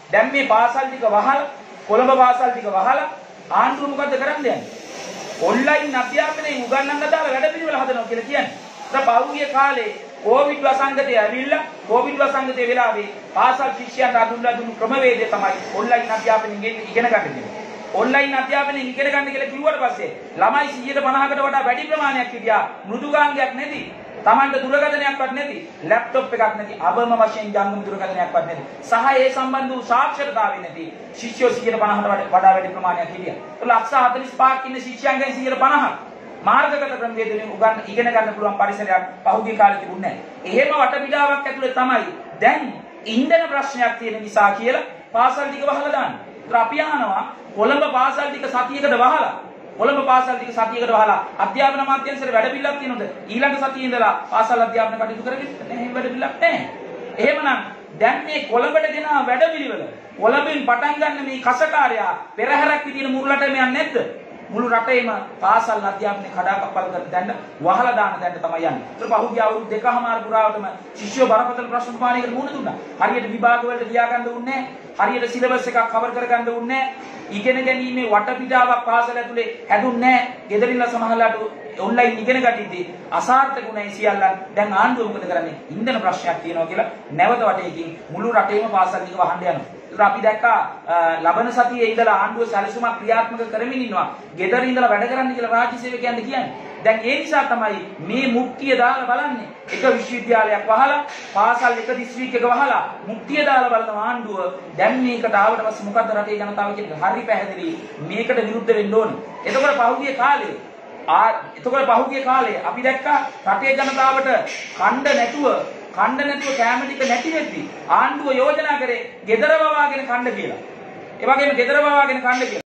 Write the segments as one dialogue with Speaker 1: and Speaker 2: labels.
Speaker 1: දැන් මේ පාසල් ටික වහලා කොළඹ පාසල් ටික වහලා ආණ්ඩුව මොකද කරන්න යන්නේ? ඔන්ලයින් අධ්‍යාපනයෙන් උගන්වන්න දාලා වැඩ පිළිවෙල හදනවා කියලා කියන්නේ. දැන් පහුගිය කාලේ කොවිඩ් වසංගතය ඇවිල්ලා කොවිඩ් වසංගතයේ වෙලාවේ පාසල් ශිෂ්‍යයන්ට අඳුන්ලා දුන්නු ක්‍රමවේදය තමයි ඔන්ලයින් අධ්‍යාපනයෙන් ඉගෙන ගන්න කියන්නේ. ඔන්ලයින් අධ්‍යාපනයෙන් ඉගෙන ගන්න කියලා කිව්වට පස්සේ ළමයි 150කට වඩා වැඩි ප්‍රමාණයක් හිටියා මෘදුකාංගයක් නැති තමන්ට දුරකථනයක්වත් නැති ලැප්ටොප් එකක් නැති අබම වශයෙන් ජංගම දුරකථනයක්වත් නැති සහ ඒ සම්බන්ධ වූ සාක්ෂරතාවය නැති ශිෂ්‍යයෝ 150කට වඩා වැඩි ප්‍රමාණයක් හිටියා. ඒක ලක්ෂ 45ක් ඉන්න ශිෂ්‍යයන්ගෙන් 150ක් මාර්ගගත ක්‍රමවේදයෙන් ඉගෙන ගන්න පුළුවන් පරිසරයක් පහුගිය කාලේ තිබුණේ නැහැ. එහෙම වටපිටාවක් ඇතුලේ තමයි දැන් ඉන්ධන ප්‍රශ්නයක් තියෙන නිසා කියලා පාසල් ටික වහලා දාන්නේ. ඒත් අපි අහනවා කොළඹ පාසල් ටික සතියකට වහලා කොළඹ පාසල් ටික සතියකට වහලා අධ්‍යාපන අමාත්‍යාංශයේ වැඩ පිළිලක් තියෙනවද? ඊළඟ සතියේ ඉඳලා පාසල් අධ්‍යාපන කටයුතු කරගෙන නැහැ වැඩ පිළිලක් නැහැ. එහෙමනම් දැන් මේ කොළඹට දෙන වැඩ පිළිවෙල කොළඹින් පටන් ගන්න මේ කසකාරයා පෙරහැරක් විදියට මුළු රටේම යන්නේ නැද්ද? මුළු රටේම පාසල් අධ්‍යාපනය කඩාකප්පල් කර දැන් වහලා දාන දැන් තමයි යන්නේ. ඒක පහුගිය අවුරුදු දෙකමාර පුරාවටම ශිෂ්‍යෝ බරපතල ප්‍රශ්න පාණයකට මුහුණ දුන්නා. හරියට විභාග වලට ලියා ගන්න දුන්නේ නැහැ. හරියට සිලබස් එකක් කවර් කර ගන්න දුන්නේ නැහැ. ඉගෙන ගැනීමේ වටපිටාවක් පාසල ඇතුලේ හැදුන්නේ නැහැ. ගෙදරින්ලා සමහරලාට ඔන්ලයින් ඉගෙන ගටිද්දී අසාර්ථක වුණයි සියල්ලන්. දැන් ආණ්ඩුව මොකද කරන්නේ? ඉන්ධන ප්‍රශ්නයක් තියෙනවා කියලා නැවත වටේකින් මුළු රටේම පාසල් ටික වහන්න යනවා. ඒක අපි දැක්කා ලබන සතියේ ඉඳලා ආණ්ඩුව සැලසුමක් ක්‍රියාත්මක කරමින් ඉන්නවා. ගෙදර ඉඳලා වැඩ කරන්න කියලා රාජ්‍ය සේවකයන්ට කියන්නේ. දැන් ඒ නිසා තමයි මේ මුක්තිය දාලා බලන්නේ. එක විශ්වවිද්‍යාලයක් වහලා පාසල් එක දිස්ත්‍රික් එක වහලා මුක්තිය දාලා බලන ආණ්ඩුව දැන් මේකට ආවට පස්සේ මොකද්ද රටේ ජනතාව කියන්නේ? හරි පැහැදිලි මේකට විරුද්ධ වෙන්න ඕන. එතකොට පහුගිය කාලේ අපි දැක්කා රටේ ජනතාවට කණ්ඩ නැතුව කෑම ටික නැති වෙද්දි ආණ්ඩුව යෝජනා කරේ ගෙදර වවාගෙන කණ්ඩ කියලා. ඒ වගේම ගෙදර වවාගෙන කණ්ඩ කියලා.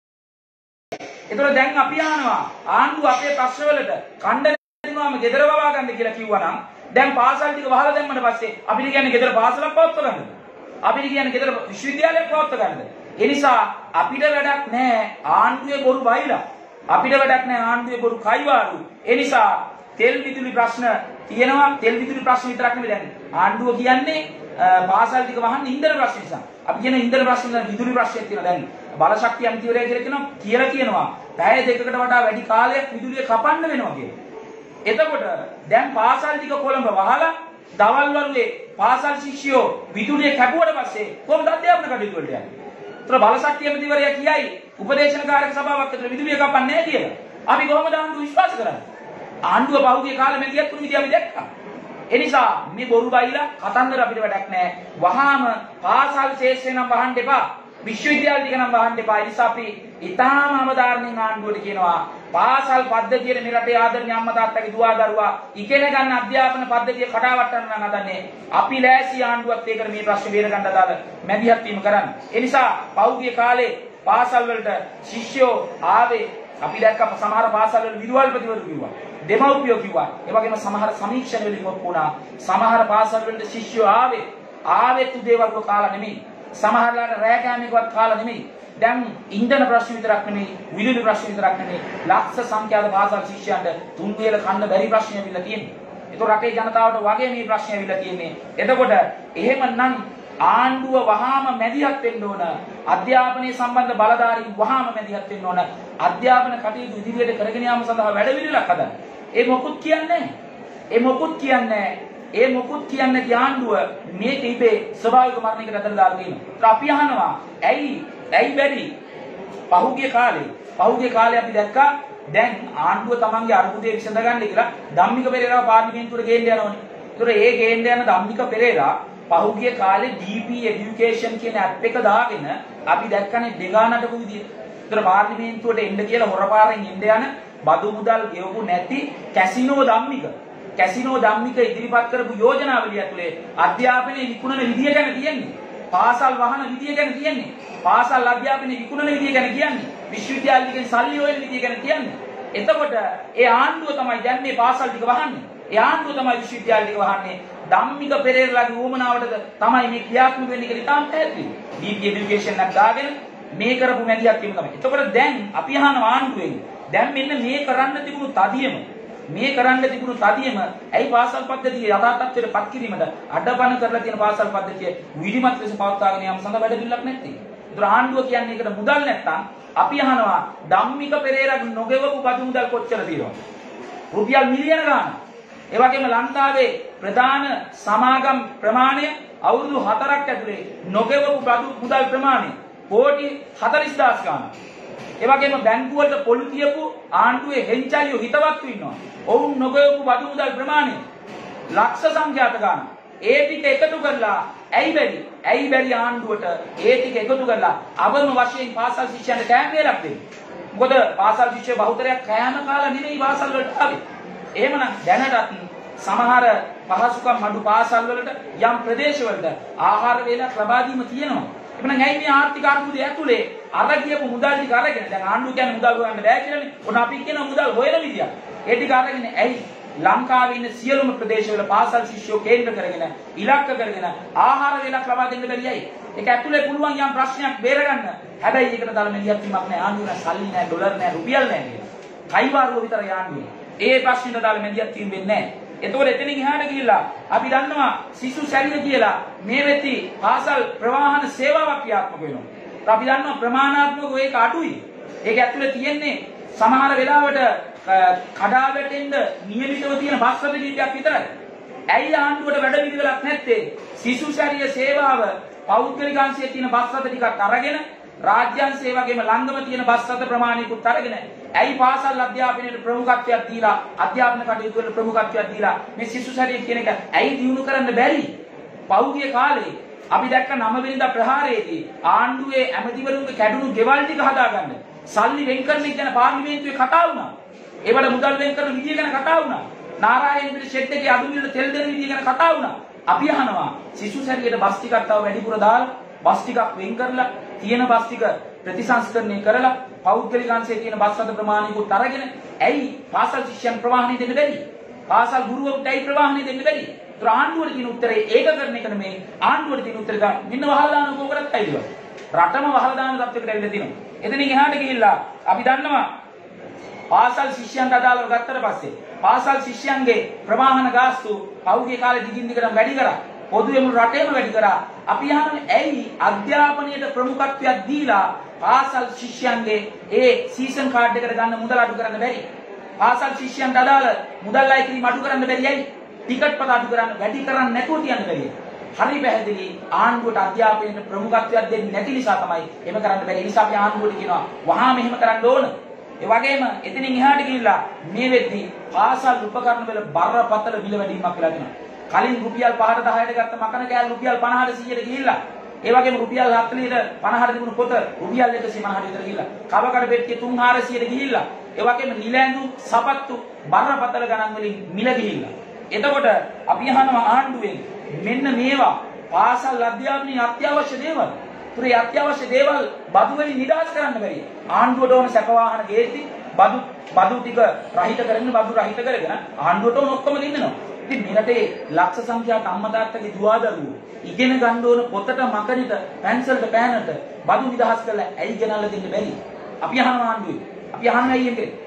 Speaker 1: ඒතර දැන් අපි අහනවා ආණ්ඩුව අපේ ප්‍රශ්නවලට කණ්ඩ නැතිවම ගෙදර වවා ගන්න කියලා කිව්වනම් දැන් පාසල් ටික වහලා දැම්මට පස්සේ අපිට කියන්නේ ගෙදර පාසලක් පවත්ව ගන්නද? අපිට කියන්නේ ගෙදර විශ්වවිද්‍යාලයක් පවත්ව ගන්නද? ඒ නිසා අපිට වැඩක් නැහැ ආණ්ඩුවේ බොරු බයිලා. අපිට වැඩක් නැහැ ආණ්ඩුවේ බොරු කයිවාරු. ඒ නිසා තෙල් විදුලි ප්‍රශ්න තියෙනවා. තෙල් විදුලි ප්‍රශ්න විතරක් නෙවෙයි දැන් ආණ්ඩුව කියන්නේ පාසල් ටික වහන්න ඉන්ධන ප්‍රශ්න නිසා. අපි කියන ඉන්ධන ප්‍රශ්න නෙවෙයි විදුලි ප්‍රශ්නයක් තියෙනවා. දැන් බල ශක්තිය අමාත්‍යවරයා කියලා කියනවා පැය දෙකකට වඩා වැඩි කාලයක් විදුලිය කපන්න වෙනවා කියලා. එතකොට දැන් පාසල් ටික කොළඹ වහලා දවල් වරුවේ පාසල් ශිෂ්‍යයෝ විදුලිය කැපුවට පස්සේ කොහොමද අධ්‍යාපන කටයුතු වලට යන්නේ? ඒතර බල ශක්තිය අමාත්‍යවරයා කියයි උපදේශනකාරක සභාවක් ඇතුළේ විදුලිය කපන්නේ නැහැ කියලා. අපි කොහොමද ආණ්ඩුව විශ්වාස කරන්නේ? ආණ්ඩුව පහුගිය කාලෙ මෙතියක් තුන් විදිය අපි දැක්කා. ඒ නිසා මේ බොරු බයිලා කතන්දර අපිට වැඩක් නැහැ. වහාම පාසල් ශේෂ්ත්‍රේ නම් වහන්න එපා. විශ්වවිද්‍යාල ටික නම් වහන්න එපා. ඒ නිසා අපි ඊටාම අවධාරණයෙන් ආණ්ඩුවට කියනවා පාසල් පද්ධතියේ මේ රටේ ආදරණීය අම්මා තාත්තගේ දුවා දරුවා ඉගෙන ගන්න අධ්‍යාපන පද්ධතිය කඩාවට්ටන්න නම් හදන්නේ. අපි ලෑසි ආණ්ඩුවත් ඒකට මේ ප්‍රශ්නේ බේර ගන්න අදාළ මැදිහත් වීම කරන්න. ඒ නිසා පහුගිය කාලේ පාසල් වලට ශිෂ්‍යෝ ආවේ අපි දැක්ක සමහර පාසල් වල විදුහල්පතිවරු කිව්වා. දෙමව්පියෝ කිව්වා. ඒ වගේම සමහර සමීක්ෂණ වලින් ඔප්පු වුණා. සමහර පාසල් වලට ශිෂ්‍යෝ ආවේ උදේ වරුව කාලා නෙමෙයි. සමහරලාට රෑ කෑමකවත් කාලා නෙමෙයි. දැන් ඉන්ධන ප්‍රශ්න විතරක් නෙමෙයි, විදුලි ප්‍රශ්න විතරක් නෙමෙයි. ලක්ෂ සංඛ්‍යාත පාසල් ශිෂ්‍යයන්ට තුන් වේල කන්න බැරි ප්‍රශ්න ඇවිල්ලා තියෙනවා. ඒක රටේ ජනතාවට වගේ මේ ප්‍රශ්න ඇවිල්ලා තියෙන්නේ. එතකොට එහෙමනම් ආණ්ඩුව වහාම මැදිහත් වෙන්න ඕන. අධ්‍යාපනයේ සම්බන්ධ බලධාරීන් වහාම මැදිහත් වෙන්න ඕන. අධ්‍යාපන කටයුතු ඉදිරියට කරගෙන යාම සඳහා වැඩවිළිලක් හදන්න. ඒ මොකුත් කියන්නේ ආණ්ඩුව මේ කීපේ ස්වභාවික මරණයකට අතර දාලා තියෙනවා. අපි අහනවා ඇයි බැරි? පහුගිය කාලේ අපි දැක්කා දැන් ආණ්ඩුව තමන්ගේ අර්බුදය විසඳගන්න කියලා ධම්මික පෙරේරාව පාර්ලිමේන්තුවට ගේන්න යනවනේ. ඒතර ඒ ගේන්න යන ධම්මික පෙරේරා පහුගිය කාලේ DP Education කියන ඇප් එක දාගෙන අපි දැක්කනේ දෙගානටපු විදිය. ඒතර පාර්ලිමේන්තුවට එන්න කියලා හොරපාරෙන් එන්න යන බදු මුදල් ගෙවපු නැති කැසිනෝ ධම්මික ඉදිරිපත් කරපු යෝජනාවලිය ඇතුලේ අධ්‍යාපනයේ විකුණන විදිය ගැන තියෙන්නේ. පාසල් වහන විදිය ගැන තියෙන්නේ. පාසල් අධ්‍යාපනයේ විකුණන විදිය ගැන කියන්නේ. විශ්වවිද්‍යාලෙකින් සල්ලි හොයන විදිය ගැන කියන්නේ. එතකොට ඒ ආණ්ඩුව තමයි දැන් මේ පාසල් ටික වහන්නේ. ඒ ආණ්ඩුව තමයි විශ්වවිද්‍යාල ටික වහන්නේ. ධම්මික පෙරේරාගේ උවමනාවටද තමයි මේ ක්‍රියාත්මක වෙන්නේ කියලා ඉතාම පැහැදිලි. DP Education එකක් දාගෙන මේ කරපු මැදිහත් වීම තමයි. එතකොට දැන් අපි අහන ආණ්ඩුවෙන් දැන් මෙන්න මේ කරන්න තිබුණු තදියම මේ කරන්න තිබුණු තදියම ඇයි පාසල් පද්ධතිය යථාර්ථයට පත් කිරීමට අඩපණ කරලා තියෙන පාසල් පද්ධතිය විධිමත් ලෙස පවත්වාගෙන යාම සඳහා වැඩ පිළිලක් නැත්තේ. ඒතර ආණ්ඩුව කියන්නේ ඒකට මුදල් නැත්තම් අපි අහනවා ධම්මික පෙරේරා නොගෙවපු බදු මුදල් කොච්චර තියෙනවද? රුපියල් මිලියන ගාණක්. ඒ වගේම ලංකාවේ ප්‍රධාන සමාගම් ප්‍රමාණය අවුරුදු 4ක් ඇතුලේ නොගෙවපු බදු මුදල් ප්‍රමාණය කෝටි 40000 ගාණක්. ඒ වගේම බැංකුවට පොලු තියපු ආණ්ඩුවේ හෙන්චයියෝ හිතවත්තු ඉන්නවා. ඔවුන් නොගෙවපු බදු මුදල් ප්‍රමාණය ලක්ෂ සංඛ්‍යාත ගාණක්. ඒ ටික එකතු කරලා ඇයි බැරි ආණ්ඩුවට ඒ ටික එකතු කරලා අවම වශයෙන් පාසල් ශිෂ්‍යයන්ට කෑම වේලක් දෙන්න. මොකද පාසල් ශිෂ්‍ය බහුතරයක් කෑම කාලා නෙමෙයි පාසල් වලට ආවේ. එහෙමනම් දැනටත් සමහර පහසුකම් අඩු පාසල් වලට යම් ප්‍රදේශවලට ආහාර වේලක් ලබා දීම තියෙනවා. එහෙනම් ඇයි මේ ආර්ථික අර්බුදය ඇතුලේ අර කියපු මුදල් ටික අරගෙන දැන් ආණ්ඩුව කියන්නේ මුදල් හොයන්න බෑ කියලානේ. ඔන්න අපි කියන මුදල් හොයන විදිය. ඒ ටික අරගෙන ඇයි ලංකාවේ ඉන්න සියලුම ප්‍රදේශවල පාසල් ශිෂ්‍යෝ කේන්ද්‍ර කරගෙන ඉලක්ක කරගෙන ආහාර වේලක් ලබා දෙන්න බැරියයි. ඒක ඇතුලේ පුළුවන් යම් ප්‍රශ්නයක් බේරගන්න. හැබැයි ඒකට දාලා මෙලියක් වීමක් නෑ. ආණ්ඩුවේ සල්ලි නෑ, ඩොලර් නෑ, රුපියල් නෑ කියලා. කයිවාරුව විතරයි ආණ්ඩුවේ. ඒ ප්‍රශ්නෙට දාලා මෙලියක් වීම වෙන්නේ නෑ. එතකොට එතනින් එහාට ගිහිල්ලා අපි දන්නවා සිසු සැරිය කියලා මේ වෙති පාසල් ප්‍රවාහන සේවාවක් ක්‍රියාත්මක වෙනවා. අපි දන්නවා ප්‍රමාණාත්මකව ඒක අඩුයි. ඒක ඇතුලේ තියෙන්නේ සමහර වෙලාවට කඩා වැටෙන්න නියමිතව තියෙන බස් රථ කීපයක් විතරයි. ඇයි ආණ්ඩුවට වැඩ පිළිවෙලක් නැත්තේ? සිසු සැරිය සේවාව පෞද්ගලික අංශයේ තියෙන බස් රථ ටිකක් අරගෙන රාජ්‍ය අංශයේ වගේම ළඟම තියෙන බස් රථ ප්‍රමාණිකුත් අරගෙන ඇයි පාසල් අධ්‍යාපනයේ ප්‍රමුඛත්වයක් දීලා අධ්‍යාපන කටයුතු වල ප්‍රමුඛත්වයක් දීලා මේ සිසු සැරිය කියන එක ඇයි දියුණු කරන්න බැරි? පෞද්ගලික කාලේ අපි දැක්ක 9 වෙනිදා ප්‍රහාරයේදී ආණ්ඩුවේ ඇමතිවරුන්ගේ කැඩුණු ගෙවල් ටික හදාගන්න සල්ලි වෙන් කරන එක ගැන පාර්ලිමේන්තුවේ කතා වුණා. ඒවල මුදල් වෙන් කරන විදිය ගැන කතා වුණා. නාරායන පිට ෂෙඩ් එකේ අඩු මිලට තෙල් දෙන විදිය ගැන කතා වුණා. අපි අහනවා සිසු සැරියට බස් ටිකක් තව වැඩිපුර දාලා බස් ටිකක් වෙන් කරලා තියෙන බස් ටික ප්‍රතිසංස්කරණය කරලා පෞද්ගලික අංශයේ තියෙන බස් රථ ප්‍රමාණිකුත් අරගෙන ඇයි පාසල් ශිෂ්‍යයන් ප්‍රවාහණය දෙන්න බැරි? පාසල් ගුරුවරුන්ට ඇයි ප්‍රවාහණය දෙන්න බැරි? ඒතර ආණ්ඩුවට තියෙන උත්තරේ ඒක කරන එක නෙමෙයි. ආණ්ඩුවට තියෙන උත්තරේ ගන්න මෙන්න වහලා දාන කෝකරත් ඇයිද? රටම වහලා දාන තත්ත්වයකට ඇවිල්ලා තිනවා. එතනින් එහාට ගිහිල්ලා අපි දන්නවා පාසල් ශිෂ්‍යයන්ට අදාළව ගත්තට පස්සේ පාසල් ශිෂ්‍යයන්ගේ ප්‍රවාහන ගාස්තු පෞද්ගලික කාලේ දිගින් දිගටම වැඩි කරා. පොදුවේම රටේම වැඩි කරා. අපි අහන්නේ ඇයි අධ්‍යාපනයට ප්‍රමුඛත්වයක් දීලා පාසල් ශිෂ්‍යයන්ගේ ඒ සීසන් කාඩ් එකට ගන්න මුදල් අඩු කරන්න බැරි? පාසල් ශිෂ්‍යයන්ට අදාළ මුදල් අය කිරීම අඩු කරන්න බැරි ඇයි? ටිකට් පත අඩු කරන්න වැඩි කරන්න නැතුව තියන්න බැරි. හරි පැහැදිලි ආණ්ඩුවට අධ්‍යාපනයට ප්‍රමුඛත්වයක් දෙන්නේ නැති නිසා තමයි එහෙම කරන්න බැරි. ඒ නිසා අපි ආණ්ඩුවට කියනවා වහාම එහෙම කරන්න ඕන. ඒ වගේම එතනින් එහාට ගිහිල්ලා මේ වෙද්දී පාසල් උපකරණ වල බරපතල මිල වැඩිවීමක් වෙලා තියෙනවා. කලින් රුපියල් 5ට 10ට ගත්ත මකන කෑල්ල රුපියල් 50ට 100ට ගිහිල්ලා ඒ වගේම රුපියල් 40ට 50ට තිබුණු පොත රුපියල් 150ට විතර ගිහිල්ලා කවකඩ පෙට්ටිය 300ට ගිහිල්ලා ඒ වගේම නිලැඳු සපත්තු බරපතල ගණන් වලින් මිල ගිහිල්ලා. එතකොට අපි අහනවා ආණ්ඩුවෙන් මෙන්න මේවා පාසල් අධ්‍යාපනයේ අත්‍යවශ්‍ය දේවල්. පුරේ අත්‍යවශ්‍ය දේවල් බදු වලින් නිදහස් කරන්න බැරි. ආණ්ඩුවට ඕන සැප වාහන ගේති බදු ටික රහිත කරගෙන බදු රහිත කරගෙන ආණ්ඩුවට ඕන ඔක්කොම දෙන්නවා. ඉතින් මේ රටේ ලක්ෂ සංඛ්‍යාත අම්මා තාත්තගේ දුවදරුවෝ ඉගෙන ගන්න ඕන පොතට මකනිට පැන්සල්ට පෑනට බදු නිදහස් කරලා ඇයි ගෙනල්ලා දෙන්න බැරි? අපි අහනවා ආණ්ඩුවේ. අපි අහන්නේ ඇයි ඒකේ?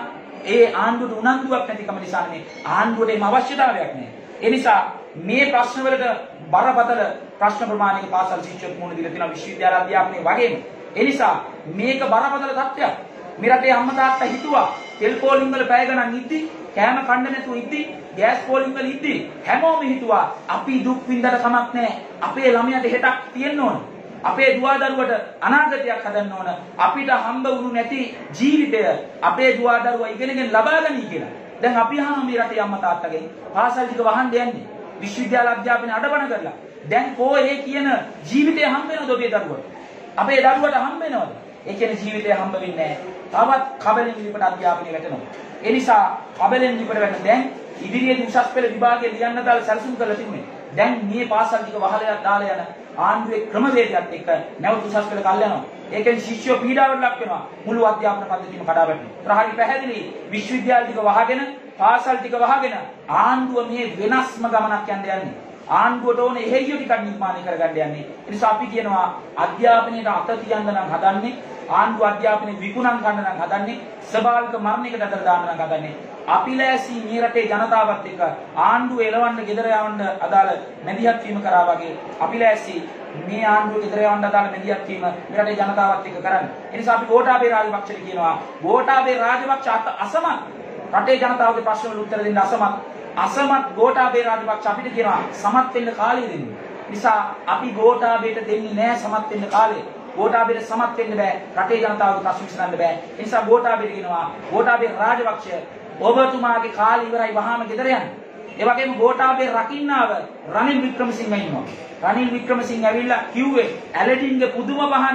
Speaker 1: ඒ ආණ්ඩුවට උනන්දුවක් නැතිකම නිසා නේ ආණ්ඩුවට එම අවශ්‍යතාවයක් නැහැ. ඒ නිසා මේ ප්‍රශ්න වලට බරපතල ප්‍රශ්න ප්‍රමාණයක පාසල් ශිෂ්‍යයෝ මුහුණ දීලා තියෙනවා විශ්වවිද්‍යාල අධ්‍යාපනයේ වගේම. ඒ නිසා මේක බරපතල තත්ත්වයක්. මේ රටේ අම්මා තාත්තා හිතුවා තෙල් පෝලිං වල පැය ගණන් ඉද්දි කෑම කන්න නැතුව ඉද්දි ගෑස් පෝලිං වල ඉද්දි හැමෝම හිතුවා අපි දුක් විඳලා කමක් නැහැ. අපේ ළමයාට හෙටක් තියෙන්න ඕන. අපේ දුවදරුවට අනාගතයක් හදන්න ඕන. අපිට හම්බ වුණු නැති ජීවිතය අපේ දුවදරුවා ඉගෙනගෙන ලබා ගනි කියලා. දැන් අපි අහනවා මේ රටේ අම්මා තාත්තගෙන් පාසල් ටික වහන්න යන්නේ. විශ්වවිද්‍යාල අධ්‍යාපනය අඩපණ කරලා. දැන් කොහේ කියන ජීවිතය හම්බ වෙනවද ඔබේ දරුවට? අපේ දරුවට හම්බ වෙනවද? ඒ කියන්නේ ජීවිතය හම්බ වෙන්නේ නැහැ. තවත් කබලෙන් ලිපට අධ්‍යාපනය වැටෙනවා. ඒ නිසා කබලෙන් ලිපට වැටෙන දැන් ඉදිරියේදී උසස් පෙළ විභාගයේ ලියන්න දාලා සැලසුම් කරලා තිබුණේ. දැන් මේ පාසල් ටික වහලා දාලා යන ආණ්ඩුවේ ක්‍රමවේදයක් එක්ක නැවත උසස් පෙළ කල් යනවා. ඒකෙන් ශිෂ්‍යෝ පීඩාවට ලක් වෙනවා. මුළු අධ්‍යාපන පද්ධතියම කඩා වැටෙනවා. හරි පැහැදිලි විශ්වවිද්‍යාල ටික වහගෙන පාසල් ටික වහගෙන ආණ්ඩුව මේ වෙනස්ම ගමනක් යන්නේ. ආණ්ඩුවට ඕනේ එහෙයිය ටිකක් නිර්මාණය කරගන්න යන්නේ. ඒ නිසා අපි කියනවා අධ්‍යාපනයට අත තියන්න නම් හදන්නේ ආණ්ඩුව අධ්‍යාපනයේ විකුණම් ගන්න නම් හදන්නේ ස්වභාවික මරණයකට අතර දාන්න නම් හදන්නේ අපි ලෑසි මේ රටේ ජනතාවත් එක්ක ආණ්ඩුව එලවන්න ගෙදර යවන්න අදාළ මැදිහත් වීම කරා වගේ අපි ලෑසි මේ ආණ්ඩුව ගෙදර යවන්න අදාළ මැදිහත් වීම මේ රටේ ජනතාවත් එක්ක කරන්න. ඒ නිසා අපි ගෝඨාභය රාජපක්ෂට කියනවා ගෝඨාභය රාජපක්ෂ අසමත් රටේ ජනතාවගේ ප්‍රශ්න වලට උත්තර දෙන්න අසමත් ගෝඨාභය රාජපක්ෂ අපිට කියනවා සමත් වෙන්න කාලය දෙන්න. නිසා අපි ගෝඨාභයට දෙන්නේ නැහැ සමත් වෙන්න කාලය. ගෝඨාභයට සමත් වෙන්න බෑ. රටේ ජනතාවගේ ප්‍රශ්න විසඳන්න බෑ. ඒ නිසා ගෝඨාභයට කියනවා ගෝඨාභය රාජපක්ෂ ඔබතුමාගේ කාලය ඉවරයි වහාම ගෙදර යන්න. ඒ වගේම ගෝඨාභය රකින්නාව රනිල් වික්‍රමසිංහ ඉන්නවා. රනිල් වික්‍රමසිංහ ඇවිල්ලා කිව්වේ ඇලඩින්ගේ පුදුම වහන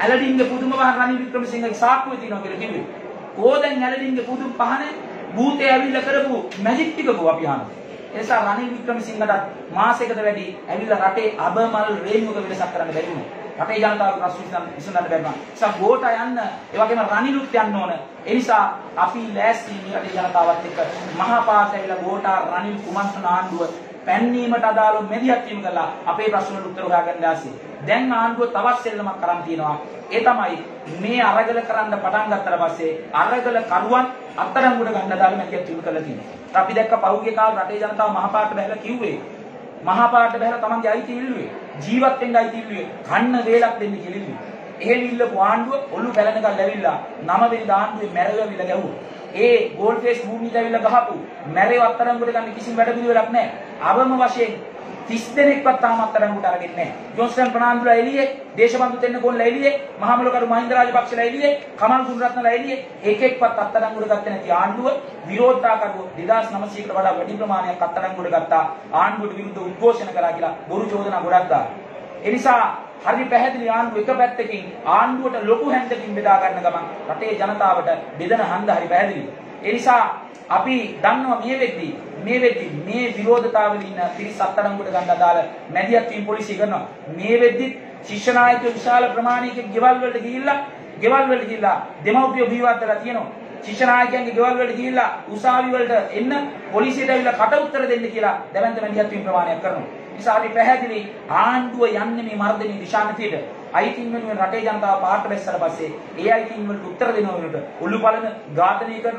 Speaker 1: රනිල් වික්‍රමසිංහගේ සාක්කුවේ තියෙනවා කියලා කිව්වේ. කොහෙන් ඇලඩින්ගේ පුදුම පහන භූතය ඇවිල්ලා කරපු මැජික් ටික කො අපි අහනවා. ඒ නිසා රනිල් වික්‍රමසිංහට මාසයකට වැඩි ඇවිල්ලා රටේ අබමල් රේණුවක වෙනසක් කරන්න බැරි වුණා. රටේ ජනතාවගේ ප්‍රශ්න විසඳන්න බැරි වුණා. ඒ නිසා ගෝඨා යන්න, ඒ වගේම රනිලුත් යන්න ඕන. ඒ නිසා අපි ලෑස්ති මේ රටේ ජනතාවත් එක්ක මහා පාට ඇවිල්ලා ගෝඨා රනිල් කුමන්ත්‍රණ ආණ්ඩුව පැන්නීමට අදාළව මැදිහත් වීම කළා. අපේ ප්‍රශ්න වලට උත්තර හොයාගන්න ආසේ. දැන් ආණ්ඩුව තවත් සෙල්ලමක් කරන් තියෙනවා. ඒ තමයි මේ අරගල කරන්න පටන් ගත්තට පස්සේ අරගල කරුවන් අත්අඩංගුවට ගන්න දාලා මැදිහත් වීම කළා තියෙනවා. අපි දැක්ක පහුගිය කාලේ රටේ ජනතාව මහපාට බැලලා කිව්වේ මහපාට බැලලා තමන්ගේ අයිති ඉල්ලුවේ ජීවත් වෙන්න අයිති ඉල්ලුවේ කන්න වේලක් දෙන්න කියලා ඉල්ලුවේ. එහෙම ඉල්ලපු ආණ්ඩුව ඔල්ලු පැලනකල් ඇවිල්ලා 9 වෙනි ආණ්ඩුවේ මැරෙවිලා ගැහුවා. ඒ ගෝල්ඩ් ෆේස් භූමියට ඇවිල්ලා ගහපු මැරෙව අත්අඩංගුවට ගන්න කිසිම වැඩ පිළිවෙලක් නැහැ. අවම වශයෙන් 30 දෙනෙක්වත් තාම අත්අඩංගුවට අරගෙන නැහැ. ජොන්ස්ටන් ප්‍රනාන්දුලා එළියේ, දේශබන්දු තෙන්නකෝන්ලා එළියේ, මහමුලකරු මහින්ද රාජපක්ෂලා එළියේ, කමල් ගුණරත්නලා එළියේ එකෙක්වත් අත්අඩංගුවට ගත්තේ නැති ආණ්ඩුව විරෝධතාවකරුවෝ 2900කට වඩා වැඩි ප්‍රමාණයක් අත්අඩංගුවට ගත්තා. ආණ්ඩුවට විරුද්ධ උද්ඝෝෂණ කරා කියලා බොරු චෝදනා ගොඩක් දාලා. ඒ නිසා හරි පැහැදිලි ආණ්ඩුව එක පැත්තකින් ආණ්ඩුවට ලොකු හැන්දකින් බෙදා ගන්න ගමන් රටේ ජනතාවට බෙදන හන්ද හරි පැහැදිලි. ඒ නිසා අපි දන්නවා මේ වෙද්දි මේ විරෝධතාවවල ඉන්න පිරිස අත්අඩංගුවට ගන්න අදාළ මැදිහත් වීම පොලිසිය කරනවා. මේ වෙද්දි ශිෂ්‍ය නායකයෝ විශාල ප්‍රමාණයක ගෙවල් වලට ගිහිල්ලා දෙමව්පියෝ බීවත් වෙලා තියෙනවා. ශිෂ්‍ය නායකයන්ගේ ගෙවල් වලට ගිහිල්ලා උසාවි වලට එන්න පොලිසියට ඇවිල්ලා කට උත්තර දෙන්න කියලා දැවැන්ත මැදිහත් වීම ප්‍රමාණයක් කරනවා. නිසා අපි පැහැදිලි ආණ්ඩුව යන්නේ මේ මර්ධනීය දිශානතියට. අයිතින් වෙනුවෙන් රටේ ජනතාව පාට බැස්සලා පස්සේ ඒ අයිතින් වලට උත්තර දෙනව වෙනකොට ඔලු බලන ඝාතනය කරන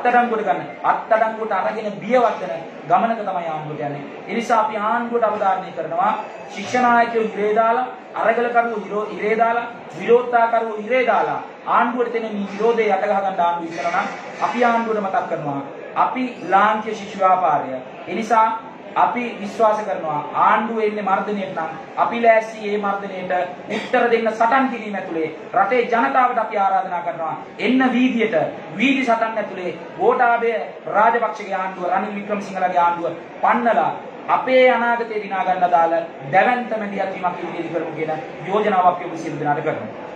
Speaker 1: අත්අඩංගුවට අරගෙන බියවත්තන ගමනක තමයි ආණ්ඩුවට යන්නේ. ඒ නිසා අපි ආණ්ඩුවට අවධාරණය කරනවා ශික්ෂණ නායකයෝ ඉරේ දාලා අරගල කරුවෝ ඉරේ දාලා විරෝධතාකරුවෝ ඉරේ දාලා ආණ්ඩුවට දෙන මේ විරෝධය යට ගහ ගන්න ආණ්ඩුව ඉස්සරහා අපි ආණ්ඩුවට මතක් කරනවා අපි ලාංකික ශිෂ්‍ය ව්‍යාපාරය. ඒ නිසා අපි විශ්වාස කරනවා ආණ්ඩුව එන්නේ මර්ධනයට නම් අපි ලෑස්ති මේ මර්ධනයට උත්තර දෙන්න සටන් කිරීම ඇතුලේ රටේ ජනතාවට අපි ආරාධනා කරනවා එන්න වීදි සටන් ඇතුලේ ගෝඨාභය රාජපක්ෂගේ ආණ්ඩුව රනිල් වික්‍රමසිංහලගේ ආණ්ඩුව පන්නලා අපේ අනාගතේ දිනා ගන්න දාලා දැවැන්ත මැදිහත් වීමක් ඉදිරියට කරමු කියන යෝජනාවක් අපි සියලු දෙනාට කරනවා.